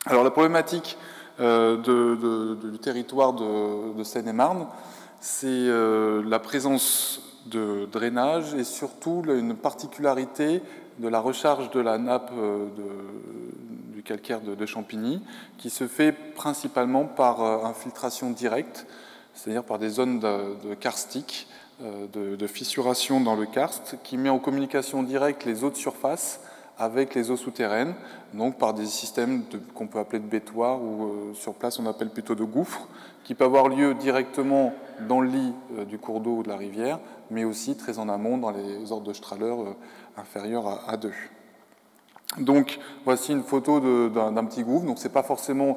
Alors la problématique du territoire de Seine-et-Marne, c'est la présence de drainage et surtout une particularité de la recharge de la nappe du calcaire de Champigny, qui se fait principalement par infiltration directe, c'est-à-dire par des zones de karstique, de fissuration dans le karst, qui met en communication directe les eaux de surface avec les eaux souterraines, donc par des systèmes qu'on peut appeler de bétoirs, ou sur place on appelle plutôt de gouffres, qui peuvent avoir lieu directement dans le lit du cours d'eau ou de la rivière, mais aussi très en amont dans les ordres de Strahler inférieurs à 2. Donc voici une photo d'un petit gouffre, donc c'est pas forcément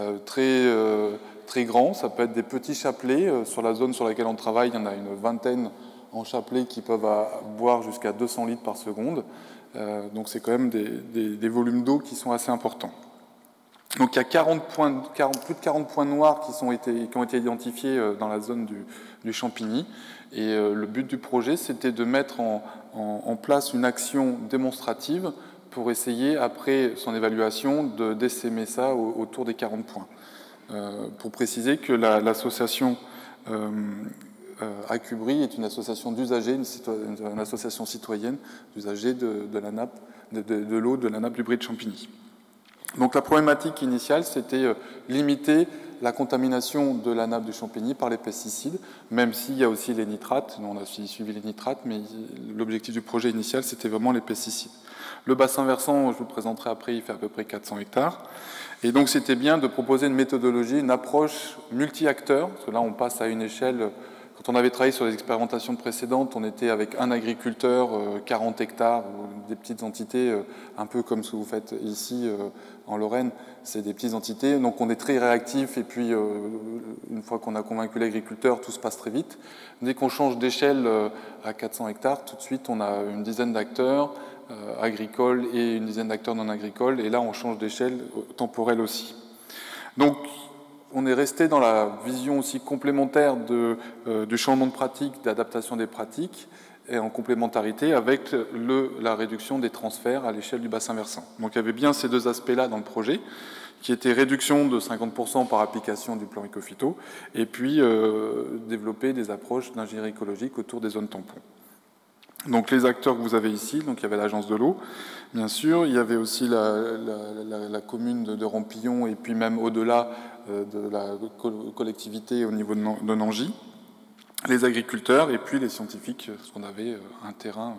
très grand, ça peut être des petits chapelets. Sur la zone sur laquelle on travaille, il y en a une vingtaine en chapelet qui peuvent boire jusqu'à 200 litres par seconde. Donc c'est quand même des volumes d'eau qui sont assez importants. Donc il y a plus de 40 points noirs qui ont été identifiés dans la zone du Champigny. Et le but du projet, c'était de mettre en place une action démonstrative pour essayer, après son évaluation, d'essaimer ça autour des 40 points. Pour préciser que l'association Acubri est une association d'usagers, une association citoyenne d'usagers de l'eau de la nappe du Brie de Champigny. Donc la problématique initiale, c'était limiter la contamination de la nappe du Champigny par les pesticides, même s'il y a aussi les nitrates. On a suivi les nitrates, mais l'objectif du projet initial, c'était vraiment les pesticides. Le bassin versant, je vous le présenterai après, il fait à peu près 400 hectares. Et donc c'était bien de proposer une méthodologie, une approche multi-acteurs, parce que là on passe à une échelle. Quand on avait travaillé sur les expérimentations précédentes, on était avec un agriculteur, 40 hectares, ou des petites entités, un peu comme ce que vous faites ici en Lorraine, c'est des petites entités. Donc on est très réactif et puis une fois qu'on a convaincu l'agriculteur, tout se passe très vite. Dès qu'on change d'échelle à 400 hectares, tout de suite on a une dizaine d'acteurs agricoles et une dizaine d'acteurs non agricoles. Et là on change d'échelle temporelle aussi. Donc on est resté dans la vision aussi complémentaire du changement de pratique, d'adaptation des pratiques, et en complémentarité avec la réduction des transferts à l'échelle du bassin versant. Donc il y avait bien ces deux aspects-là dans le projet, qui étaient réduction de 50% par application du plan Ecophyto, et puis développer des approches d'ingénierie écologique autour des zones tampons. Donc les acteurs que vous avez ici, donc il y avait l'agence de l'eau, bien sûr, il y avait aussi la commune de Rampillon, et puis même au-delà de la collectivité au niveau de Nangy, les agriculteurs et puis les scientifiques, parce qu'on avait un terrain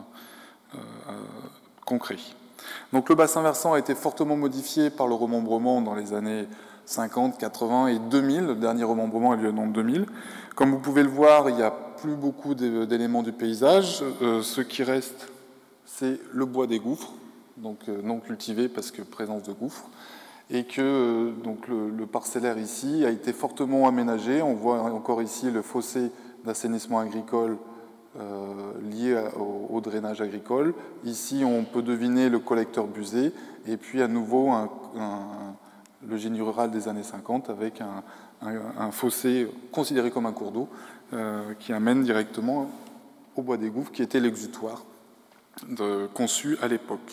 concret. Donc le bassin versant a été fortement modifié par le remembrement dans les années 50, 80 et 2000. Le dernier remembrement a eu lieu en 2000. Comme vous pouvez le voir, il n'y a plus beaucoup d'éléments du paysage. Ce qui reste, c'est le bois des gouffres, donc non cultivé parce que présence de gouffres, et que donc le parcellaire ici a été fortement aménagé. On voit encore ici le fossé d'assainissement agricole lié au drainage agricole. Ici, on peut deviner le collecteur busé, et puis à nouveau le génie rural des années 50 avec un fossé considéré comme un cours d'eau qui amène directement au bois des gouffres, qui était l'exutoire conçu à l'époque.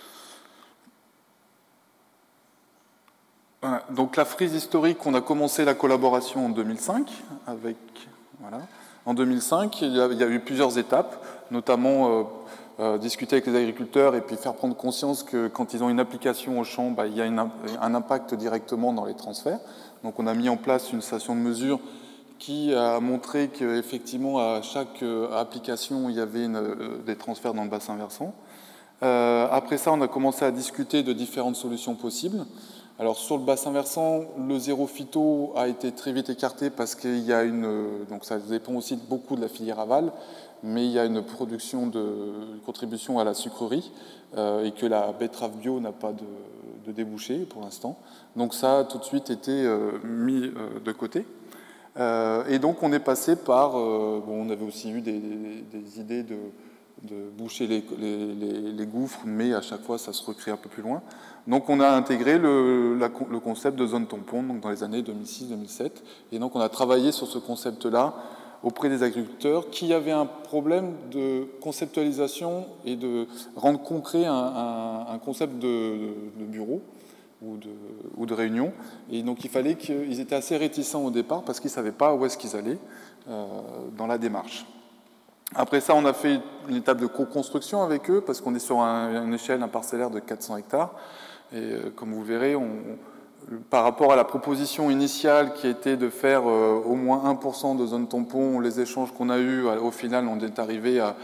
Voilà. Donc la frise historique, on a commencé la collaboration en 2005 avec... Voilà. En 2005, il y a eu plusieurs étapes, notamment discuter avec les agriculteurs et puis faire prendre conscience que quand ils ont une application au champ, il y a un impact directement dans les transferts. Donc on a mis en place une station de mesure qui a montré qu'effectivement à chaque application, il y avait des transferts dans le bassin versant. Après ça, on a commencé à discuter de différentes solutions possibles. Alors sur le bassin versant, le zéro phyto a été très vite écarté parce qu'il y a donc ça dépend aussi beaucoup de la filière aval, mais il y a une contribution à la sucrerie et que la betterave bio n'a pas de débouché pour l'instant. Donc ça a tout de suite été mis de côté. Et donc on est passé par... on avait aussi eu des idées de boucher les gouffres, mais à chaque fois ça se recrée un peu plus loin. Donc on a intégré le concept de zone tampon donc dans les années 2006-2007, et donc on a travaillé sur ce concept-là auprès des agriculteurs qui avaient un problème de conceptualisation et de rendre concret un concept de bureau. ou de réunion. Et donc il fallait qu'ils étaient assez réticents au départ parce qu'ils ne savaient pas où est-ce qu'ils allaient dans la démarche. Après ça, on a fait une étape de co-construction avec eux parce qu'on est sur une échelle, un parcellaire de 400 hectares. Et comme vous verrez, par rapport à la proposition initiale qui était de faire au moins 1% de zones tampons, les échanges qu'on a eus, au final, on est arrivé à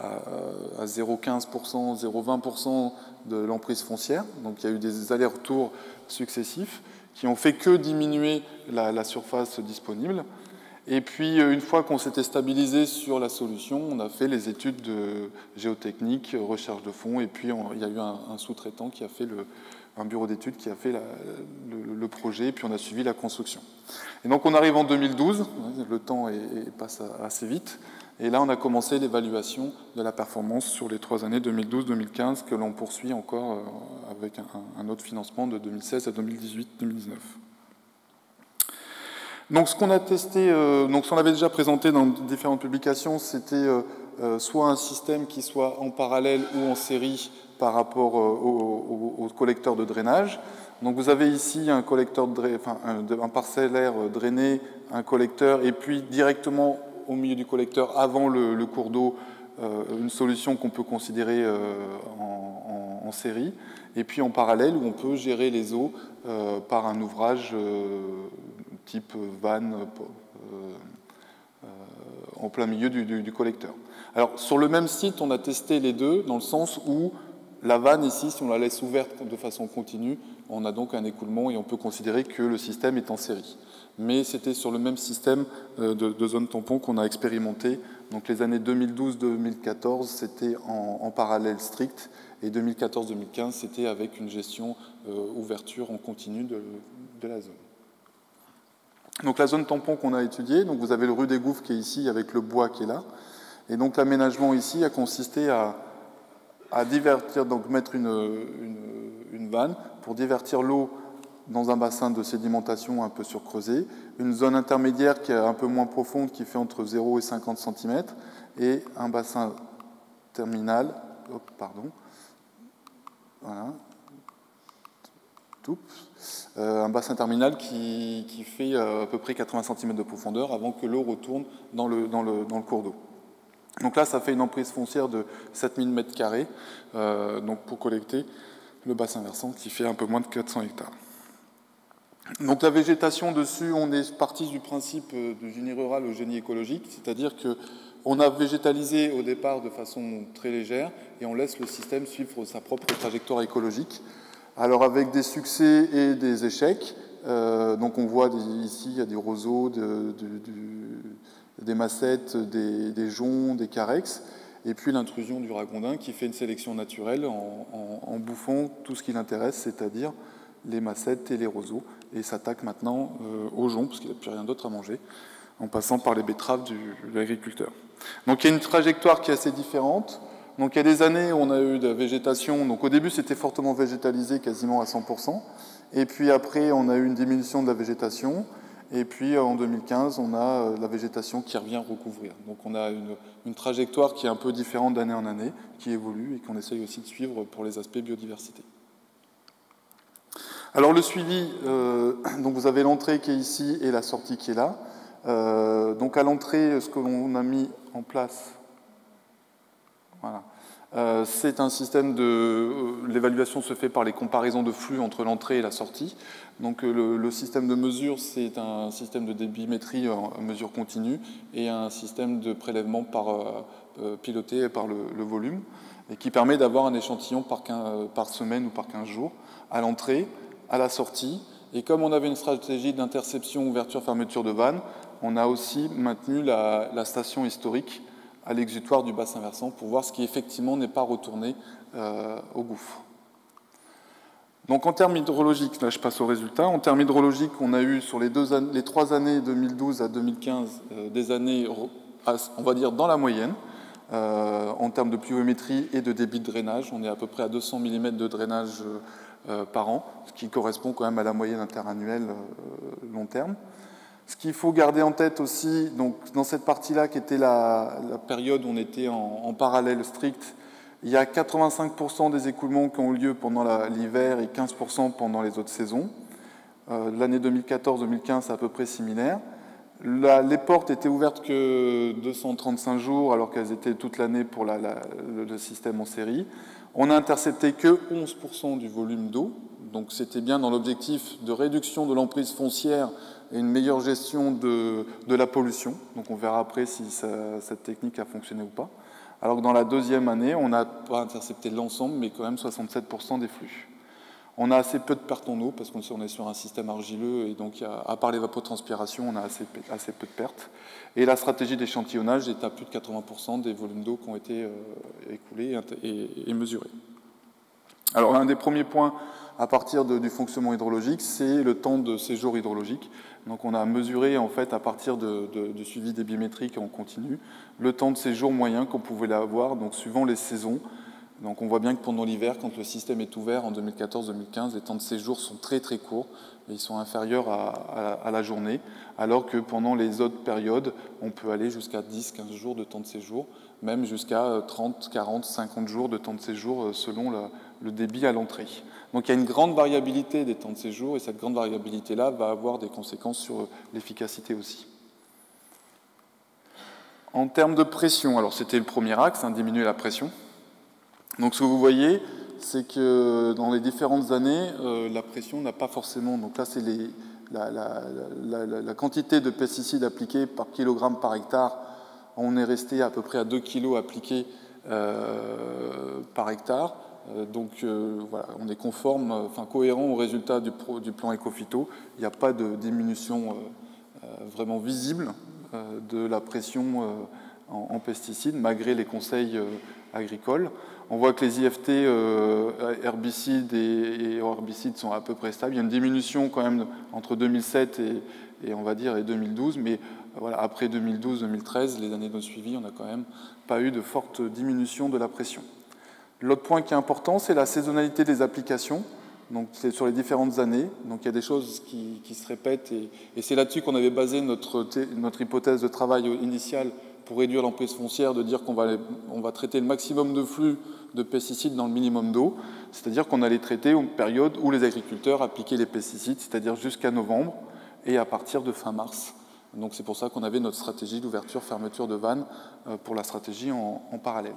0,15%, 0,20% de l'emprise foncière. Donc il y a eu des allers-retours successifs qui ont fait que diminuer la surface disponible. Et puis, une fois qu'on s'était stabilisé sur la solution, on a fait les études de géotechnique, recherche de fonds, et puis il y a eu un sous-traitant qui a fait un bureau d'études qui a fait le projet, et puis on a suivi la construction. Et donc on arrive en 2012, le temps passe assez vite, et là on a commencé l'évaluation de la performance sur les 3 années 2012-2015 que l'on poursuit encore avec un autre financement de 2016 à 2018-2019. Donc ce qu'on a testé, donc ce qu'on avait déjà présenté dans différentes publications, c'était soit un système qui soit en parallèle ou en série par rapport au collecteur de drainage. Donc vous avez ici un collecteur un parcellaire drainé, un collecteur, et puis directement au milieu du collecteur, avant le cours d'eau, une solution qu'on peut considérer en série, et puis en parallèle où on peut gérer les eaux par un ouvrage type vanne en plein milieu du collecteur. Alors sur le même site, on a testé les deux dans le sens où la vanne ici, si on la laisse ouverte de façon continue, on a donc un écoulement et on peut considérer que le système est en série. Mais c'était sur le même système de zone tampon qu'on a expérimenté. Donc les années 2012-2014, c'était en parallèle strict, et 2014-2015, c'était avec une gestion ouverture en continu de la zone. Donc la zone tampon qu'on a étudiée, donc vous avez le rue des Gouffres qui est ici avec le bois qui est là. Et donc l'aménagement ici a consisté à divertir, donc mettre une vanne pour divertir l'eau dans un bassin de sédimentation un peu surcreusé, une zone intermédiaire qui est un peu moins profonde qui fait entre 0 et 50 cm, et un bassin terminal, un bassin terminal qui fait à peu près 80 cm de profondeur avant que l'eau retourne dans le cours d'eau. Donc là, ça fait une emprise foncière de 7000 m², donc pour collecter le bassin versant qui fait un peu moins de 400 hectares. Donc la végétation dessus, on est parti du principe du génie rural au génie écologique, c'est-à-dire qu'on a végétalisé au départ de façon très légère et on laisse le système suivre sa propre trajectoire écologique. Alors avec des succès et des échecs, donc on voit ici, il y a des roseaux, des massettes, des joncs, des carex, et puis l'intrusion du ragondin qui fait une sélection naturelle en bouffant tout ce qui l'intéresse, c'est-à-dire les massettes et les roseaux, et s'attaque maintenant aux joncs, parce qu'il n'a plus rien d'autre à manger, en passant par les betteraves de l'agriculteur. Donc il y a une trajectoire qui est assez différente. Donc il y a des années où on a eu de la végétation, donc au début c'était fortement végétalisé, quasiment à 100%, et puis après on a eu une diminution de la végétation, et puis en 2015 on a la végétation qui revient recouvrir. Donc on a une trajectoire qui est un peu différente d'année en année, qui évolue et qu'on essaye aussi de suivre pour les aspects biodiversité. Alors le suivi, donc vous avez l'entrée qui est ici et la sortie qui est là. Donc à l'entrée, ce que l'on a mis en place, voilà. C'est un système l'évaluation se fait par les comparaisons de flux entre l'entrée et la sortie. Donc le système de mesure, c'est un système de débimétrie en mesure continue et un système de prélèvement piloté par le volume, et qui permet d'avoir un échantillon par semaine ou par 15 jours à l'entrée, à la sortie. Et comme on avait une stratégie d'interception, ouverture, fermeture de vannes, on a aussi maintenu la station historique à l'exutoire du bassin versant pour voir ce qui effectivement n'est pas retourné au gouffre. Donc en termes hydrologiques, là je passe au résultat, en termes hydrologiques, on a eu sur les 3 années 2012 à 2015 des années, on va dire, dans la moyenne, en termes de pluviométrie et de débit de drainage. On est à peu près à 200 mm de drainage par an, ce qui correspond quand même à la moyenne interannuelle long terme. Ce qu'il faut garder en tête aussi, donc dans cette partie-là qui était la période où on était en parallèle strict, Il y a 85% des écoulements qui ont eu lieu pendant l'hiver et 15% pendant les autres saisons. L'année 2014-2015, c'est à peu près similaire. Les portes étaient ouvertes que 235 jours, alors qu'elles étaient toute l'année pour le système en série. On n'a intercepté que 11% du volume d'eau, donc c'était bien dans l'objectif de réduction de l'emprise foncière et une meilleure gestion de la pollution. Donc on verra après si cette technique a fonctionné ou pas. Alors que dans la deuxième année, on n'a pas intercepté l'ensemble, mais quand même 67% des flux. On a assez peu de pertes en eau, parce qu'on est sur un système argileux, et donc à part l'évapotranspiration, on a assez peu de pertes. Et la stratégie d'échantillonnage est à plus de 80% des volumes d'eau qui ont été écoulés et mesurés. Alors, un des premiers points à partir du fonctionnement hydrologique, c'est le temps de séjour hydrologique. Donc, on a mesuré, en fait, à partir du suivi débimétrique en continu, le temps de séjour moyen qu'on pouvait avoir, donc suivant les saisons. Donc, on voit bien que pendant l'hiver, quand le système est ouvert en 2014-2015, les temps de séjour sont très très courts, et ils sont inférieurs à la journée, alors que pendant les autres périodes, on peut aller jusqu'à 10-15 jours de temps de séjour, même jusqu'à 30, 40, 50 jours de temps de séjour selon le débit à l'entrée. Donc il y a une grande variabilité des temps de séjour, et cette grande variabilité-là va avoir des conséquences sur l'efficacité aussi. En termes de pression, alors c'était le premier axe, diminuer la pression. Donc ce que vous voyez, c'est que dans les différentes années, la pression n'a pas forcément... Donc là, c'est la quantité de pesticides appliqués par kilogramme par hectare. On est resté à peu près à 2 kg appliqués par hectare. Donc voilà, on est conforme, cohérent au résultat du plan Ecophyto. Il n'y a pas de diminution vraiment visible de la pression en pesticides, malgré les conseils agricoles. On voit que les IFT herbicides et herbicides sont à peu près stables. Il y a une diminution quand même entre 2007 et on va dire et 2012, mais voilà, après 2012-2013, les années de suivi, on n'a quand même pas eu de forte diminution de la pression. L'autre point qui est important, c'est la saisonnalité des applications. Donc c'est sur les différentes années. Donc il y a des choses qui se répètent et c'est là-dessus qu'on avait basé notre hypothèse de travail initiale pour réduire l'emprise foncière, de dire qu'on va traiter le maximum de flux de pesticides dans le minimum d'eau, c'est-à-dire qu'on allait traiter une période où les agriculteurs appliquaient les pesticides, c'est-à-dire jusqu'à novembre et à partir de fin mars. Donc c'est pour ça qu'on avait notre stratégie d'ouverture-fermeture de vannes pour la stratégie en parallèle.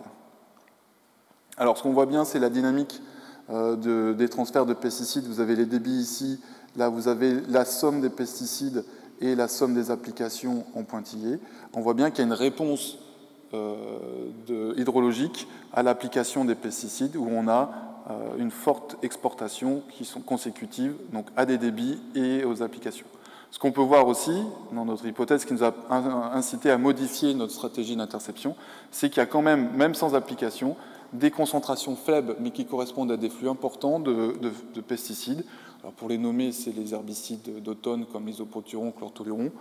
Alors ce qu'on voit bien, c'est la dynamique des transferts de pesticides. Vous avez les débits ici, là vous avez la somme des pesticides et la somme des applications en pointillé. On voit bien qu'il y a une réponse hydrologique à l'application des pesticides où on a une forte exportation qui sont consécutives donc à des débits et aux applications. Ce qu'on peut voir aussi dans notre hypothèse qui nous a incité à modifier notre stratégie d'interception, c'est qu'il y a quand même sans application, des concentrations faibles mais qui correspondent à des flux importants de pesticides. Alors pour les nommer, c'est les herbicides d'automne comme l'isoproturon, chlortoluron,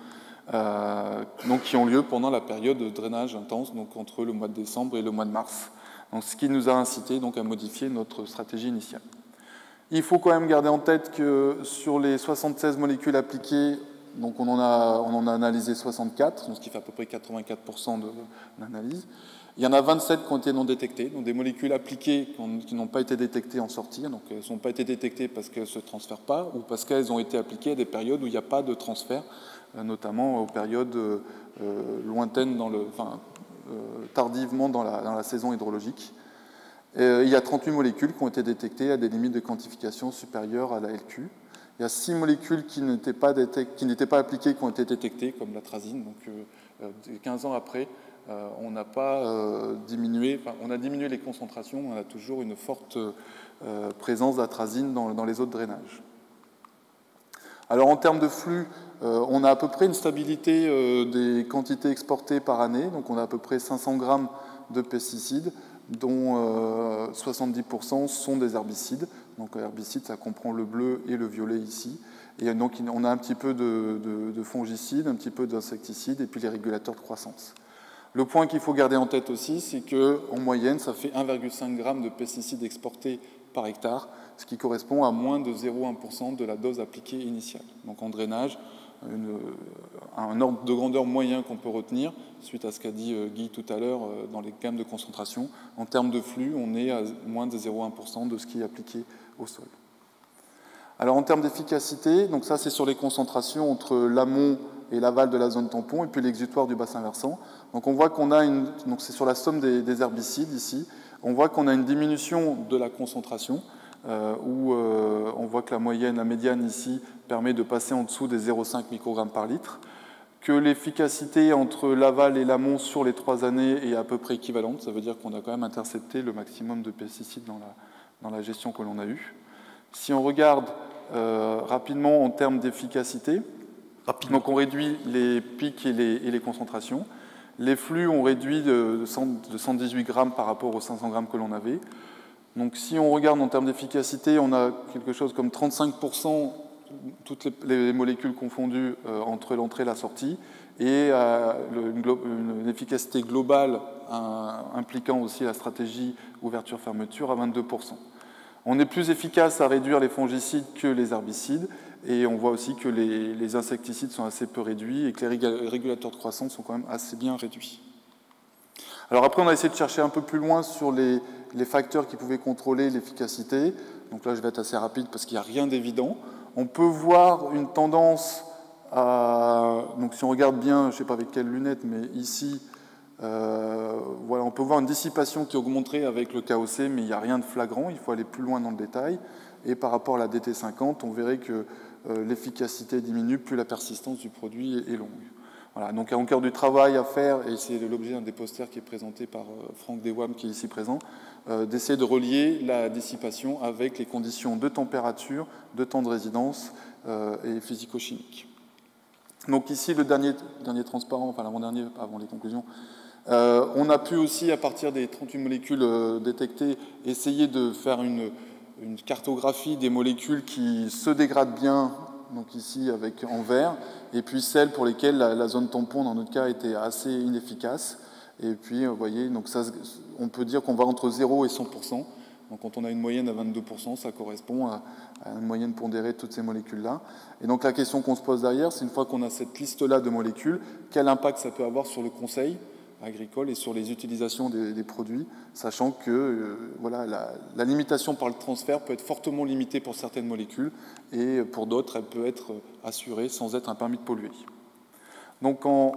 donc qui ont lieu pendant la période de drainage intense, donc entre le mois de décembre et le mois de mars. Donc, ce qui nous a incité donc, à modifier notre stratégie initiale. Il faut quand même garder en tête que sur les 76 molécules appliquées, donc on en a analysé 64, donc ce qui fait à peu près 84% d'analyse. Il y en a 27 qui ont été non détectées, donc des molécules appliquées qui n'ont pas été détectées en sortie, donc elles n'ont pas été détectées parce qu'elles ne se transfèrent pas ou parce qu'elles ont été appliquées à des périodes où il n'y a pas de transfert, notamment aux périodes lointaines, tardivement dans la saison hydrologique. Il y a 38 molécules qui ont été détectées à des limites de quantification supérieures à la LQ. Il y a 6 molécules qui n'étaient pas appliquées qui ont été détectées, comme l'atrazine. Donc 15 ans après, on n'a pas diminué, on a diminué les concentrations, mais on a toujours une forte présence d'atrazine dans les eaux de drainage. Alors en termes de flux, on a à peu près une stabilité des quantités exportées par année, donc on a à peu près 500 grammes de pesticides, dont 70% sont des herbicides. Donc herbicides, ça comprend le bleu et le violet ici. Et donc on a un petit peu de fongicides, un petit peu d'insecticides, et puis les régulateurs de croissance. Le point qu'il faut garder en tête aussi, c'est qu'en moyenne, ça fait 1,5 g de pesticides exportés par hectare, ce qui correspond à moins de 0,1% de la dose appliquée initiale. Donc en drainage, un ordre de grandeur moyen qu'on peut retenir, suite à ce qu'a dit Guy tout à l'heure dans les gammes de concentration. En termes de flux, on est à moins de 0,1% de ce qui est appliqué au sol. Alors en termes d'efficacité, donc ça c'est sur les concentrations entre l'amont et l'aval de la zone tampon, et puis l'exutoire du bassin versant. Donc on voit qu'on a donc c'est sur la somme des herbicides ici, on voit qu'on a une diminution de la concentration, où on voit que la médiane ici permet de passer en dessous des 0,5 microgrammes par litre, que l'efficacité entre l'aval et l'amont sur les 3 années est à peu près équivalente, ça veut dire qu'on a quand même intercepté le maximum de pesticides dans la gestion que l'on a eue. Si on regarde rapidement en termes d'efficacité, donc on réduit les pics et les concentrations. Les flux ont réduit de 118 grammes par rapport aux 500 grammes que l'on avait. Donc si on regarde en termes d'efficacité, on a quelque chose comme 35%, toutes les molécules confondues entre l'entrée et la sortie, et une efficacité globale impliquant aussi la stratégie ouverture-fermeture à 22%. On est plus efficace à réduire les fongicides que les herbicides, et on voit aussi que les insecticides sont assez peu réduits et que les régulateurs de croissance sont quand même assez bien réduits. Alors après, on a essayé de chercher un peu plus loin sur les facteurs qui pouvaient contrôler l'efficacité. Donc là, je vais être assez rapide parce qu'il n'y a rien d'évident. On peut voir une tendance à... Donc si on regarde bien, je ne sais pas avec quelles lunettes, mais ici, voilà, on peut voir une dissipation qui augmenterait avec le KOC, mais il n'y a rien de flagrant, il faut aller plus loin dans le détail. Et par rapport à la DT50, on verrait que l'efficacité diminue, plus la persistance du produit est longue. Voilà, donc il y a encore du travail à faire, et c'est l'objet d'un des posters qui est présenté par Franck Dewam, qui est ici présent, d'essayer de relier la dissipation avec les conditions de température, de temps de résidence et physico-chimiques. Donc ici, le dernier transparent, enfin l'avant-dernier, avant les conclusions, on a pu aussi, à partir des 38 molécules détectées, essayer de faire une cartographie des molécules qui se dégradent bien, donc ici en vert, et puis celles pour lesquelles la zone tampon, dans notre cas, était assez inefficace. Et puis, vous voyez, donc ça, on peut dire qu'on va entre 0 et 100%. Donc quand on a une moyenne à 22%, ça correspond à une moyenne pondérée de toutes ces molécules-là. Et donc la question qu'on se pose derrière, c'est une fois qu'on a cette liste-là de molécules, quel impact ça peut avoir sur le conseil agricole et sur les utilisations des produits, sachant que voilà, la limitation par le transfert peut être fortement limitée pour certaines molécules, et pour d'autres, elle peut être assurée sans être un permis de polluer. Donc en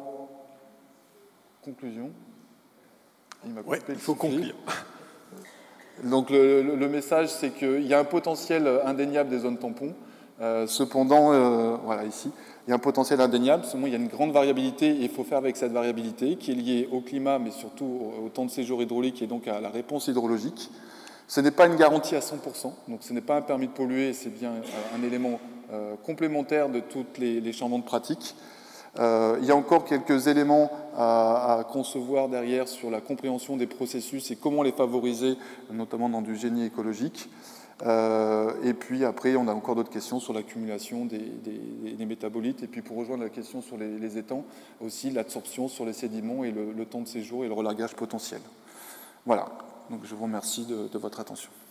conclusion, il faut conclure. Donc le message, c'est qu'il y a un potentiel indéniable des zones tampons. Cependant, voilà ici, il y a un potentiel indéniable. Seulement, il y a une grande variabilité et il faut faire avec cette variabilité qui est liée au climat, mais surtout au temps de séjour hydraulique et donc à la réponse hydrologique. Ce n'est pas une garantie à 100%, donc ce n'est pas un permis de polluer, c'est bien un élément complémentaire de tous les changements de pratique. Il y a encore quelques éléments à concevoir derrière sur la compréhension des processus et comment les favoriser, notamment dans du génie écologique. Et puis après, on a encore d'autres questions sur l'accumulation des métabolites. Et puis pour rejoindre la question sur les étangs, aussi l'absorption sur les sédiments et le temps de séjour et le relargage potentiel. Voilà, donc je vous remercie de votre attention.